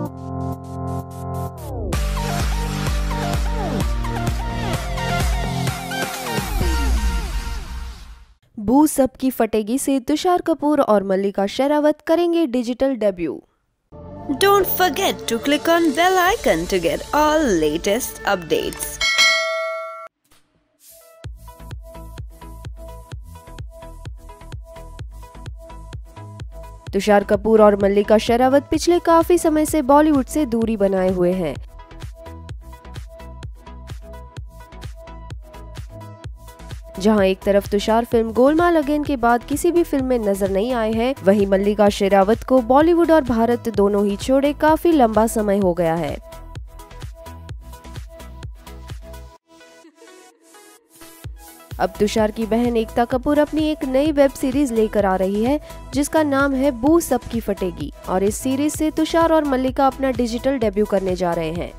बू सबकी फटेगी से तुषार कपूर और मल्लिका शेरावत करेंगे digital debut. Don't forget to click on bell icon to get all latest updates. Tushar Kapoor और मल्लिका शेरावत पिछले काफी समय से बॉलीवुड से दूरी बनाए हुए हैं। जहां एक तरफ तुषार फिल्म गोलमाल अगेन के बाद किसी भी फिल्म में नजर नहीं आए हैं, वहीं मल्लिका शेरावत को बॉलीवुड और भारत दोनों ही छोड़े काफी लंबा समय हो गया है। अब तुषार की बहन एकता कपूर अपनी एक नई वेब सीरीज लेकर आ रही है जिसका नाम है बू सबकी फटेगी, और इस सीरीज से तुषार और मल्लिका अपना डिजिटल डेब्यू करने जा रहे हैं।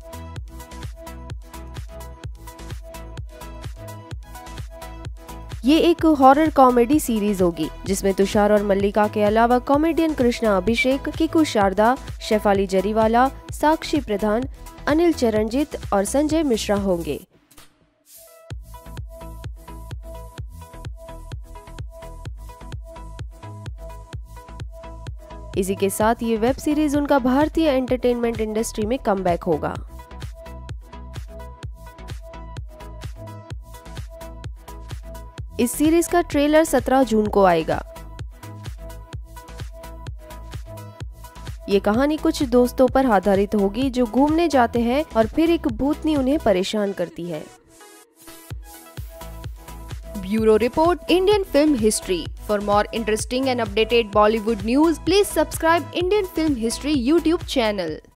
ये एक हॉरर कॉमेडी सीरीज होगी जिसमें तुषार और मल्लिका के अलावा कॉमेडियन कृष्णा अभिषेक, किकू शारदा, शेफाली जरीवाला, साक्षी प्रधान, अनिल चरणजीत और संजय मिश्रा होंगे। इसी के साथ ये वेब सीरीज उनका भारतीय एंटरटेनमेंट इंडस्ट्री में कमबैक होगा। इस सीरीज का ट्रेलर 17 जून को आएगा। ये कहानी कुछ दोस्तों पर आधारित होगी जो घूमने जाते हैं और फिर एक भूतनी उन्हें परेशान करती है। Bureau report, Indian film history. For more interesting and updated Bollywood news, please subscribe Indian film history YouTube channel.